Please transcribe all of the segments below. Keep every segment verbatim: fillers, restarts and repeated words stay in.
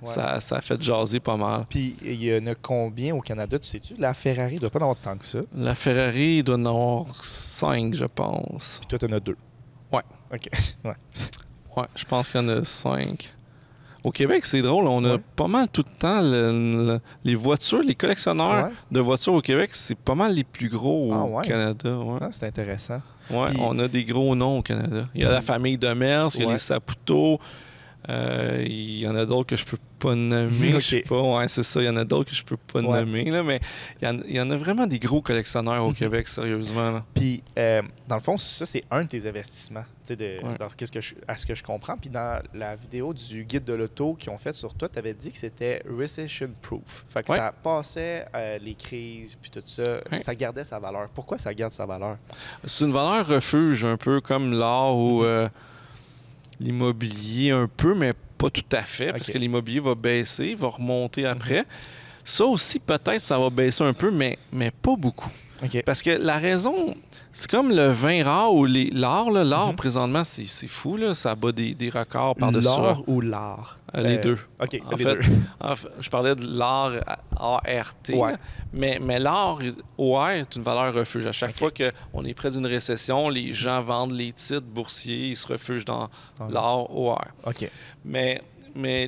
ça, ça a fait jaser pas mal. Puis il y en a combien au Canada, tu sais-tu? La Ferrari doit pas en avoir tant que ça. La Ferrari doit en avoir cinq, je pense. Puis toi, tu en as deux. Ouais. OK. Ouais. Ouais, je pense qu'il y en a cinq. Au Québec, c'est drôle, on a ouais. pas mal tout le temps le, le, les voitures, les collectionneurs ouais. de voitures au Québec, c'est pas mal les plus gros ah, au ouais. Canada. Ouais. Ah, c'est intéressant. Ouais, Puis... on a des gros noms au Canada. Il y a la famille de Mers, il y a ouais. les Saputo, euh, il y en a d'autres que je peux pas nommer. okay. Je sais pas, ouais, c'est ça, il y en a d'autres que je peux pas ouais. nommer, là, mais il y, en, il y en a vraiment des gros collectionneurs au mm-hmm. Québec, sérieusement. Là. Puis, euh, dans le fond, ça, c'est un de tes investissements, de, ouais. alors, qu'est-ce que je, à ce que je comprends. Puis, dans la vidéo du guide de l'auto qu'ils ont fait sur toi, tu avais dit que c'était recession-proof. Fait que ouais. ça passait euh, les crises, puis tout ça. Ouais. Ça gardait sa valeur. Pourquoi ça garde sa valeur? C'est une valeur refuge, un peu comme l'art ou euh, l'immobilier, un peu, mais pas tout à fait, okay. parce que l'immobilier va baisser, va remonter après. Mm-hmm. Ça aussi, peut-être, ça va baisser un peu, mais, mais pas beaucoup. Okay. Parce que la raison, c'est comme le vin rare ou l'art. L'art, mm-hmm. présentement, c'est fou. Là, ça bat des, des records par-dessus. L'art ou l'art? Euh, les euh, deux. OK, en les fait, deux. En fait, je parlais de l'art A R T, ouais. mais, mais l'art O R est une valeur refuge. À chaque okay. fois qu'on est près d'une récession, les gens vendent les titres boursiers, ils se refugent dans okay. l'art O R. OK. Mais, mais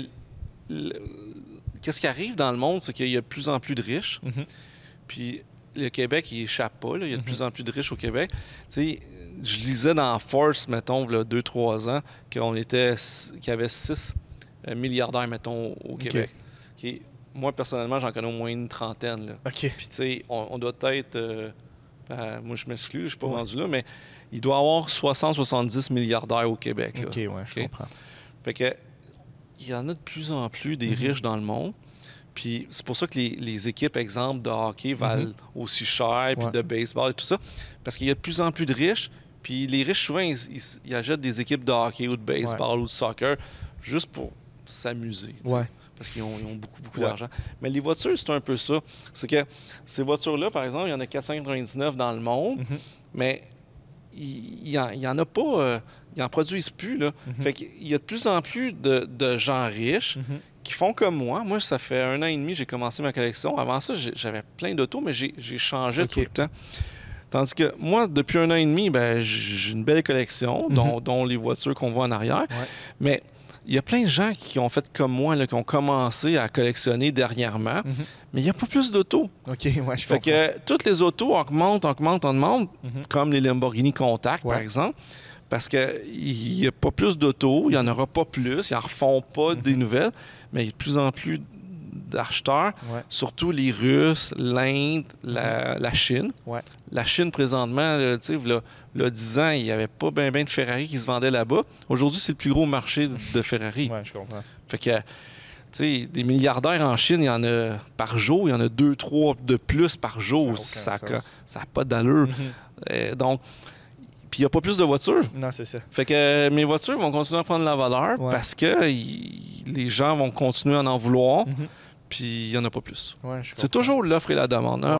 qu'est-ce qui arrive dans le monde, c'est qu'il y a de plus en plus de riches. Mm-hmm. Puis le Québec, il échappe pas. Là. Il y a de mm-hmm. plus en plus de riches au Québec. Tu sais, je lisais dans Force, mettons, il y a deux trois ans, qu'on était, qu'il y avait six milliardaires, mettons, au Québec. Okay. Okay. Moi, personnellement, j'en connais au moins une trentaine. Là. Okay. Puis, tu sais, on, on doit être... Euh, ben, moi, je m'exclus, je ne suis pas ouais. rendu là, mais il doit y avoir soixante à soixante-dix milliardaires au Québec. Là. OK, ouais, je okay? comprends. Fait que, il y en a de plus en plus des mm-hmm. riches dans le monde. Puis c'est pour ça que les, les équipes, exemple, de hockey valent mm-hmm. aussi cher, puis ouais. de baseball et tout ça. Parce qu'il y a de plus en plus de riches. Puis les riches, souvent, ils, ils, ils achètent des équipes de hockey ou de baseball ouais. ou de soccer juste pour s'amuser. Ouais. Parce qu'ils ont, ils ont beaucoup, beaucoup ouais. d'argent. Mais les voitures, c'est un peu ça. C'est que ces voitures-là, par exemple, il y en a quatre cent quatre-vingt-dix-neuf dans le monde, mm-hmm. mais il n'y en, en a pas... Euh, ils n'en produisent plus. Là. Mm-hmm. Fait qu'il y a de plus en plus de, de gens riches mm-hmm. qui font comme moi. Moi, ça fait un an et demi que j'ai commencé ma collection. Avant ça, j'avais plein d'autos, mais j'ai changé okay. tout le temps. Tandis que moi, depuis un an et demi, ben, j'ai une belle collection, mm-hmm. dont, dont les voitures qu'on voit en arrière. Ouais. Mais il y a plein de gens qui ont fait comme moi, là, qui ont commencé à collectionner dernièrement, mm-hmm. mais il n'y a pas plus d'autos. OK, ouais, je comprends. Fait que toutes les autos augmentent, augmentent, augmentent, mm-hmm. comme les Lamborghini Countach, ouais. par exemple. Parce qu'il n'y a pas plus d'autos, il n'y en aura pas plus, ils n'en refont pas mm-hmm. des nouvelles, mais il y a de plus en plus d'acheteurs, ouais. surtout les Russes, l'Inde, la, la Chine. Ouais. La Chine, présentement, tu sais, il y a dix ans, il n'y avait pas bien ben de Ferrari qui se vendaient là-bas. Aujourd'hui, c'est le plus gros marché de Ferrari. Oui, je comprends. Fait que, tu sais, des milliardaires en Chine, il y en a par jour, il y en a deux, trois de plus par jour. Ça n'a pas d'allure. Mm-hmm. euh, donc, puis il n'y a pas plus de voitures. Non, c'est ça. Fait que euh, mes voitures vont continuer à prendre la valeur ouais. parce que y, les gens vont continuer à en vouloir. Mm-hmm. Puis il n'y en a pas plus. Ouais, c'est toujours l'offre et la demande. Hein?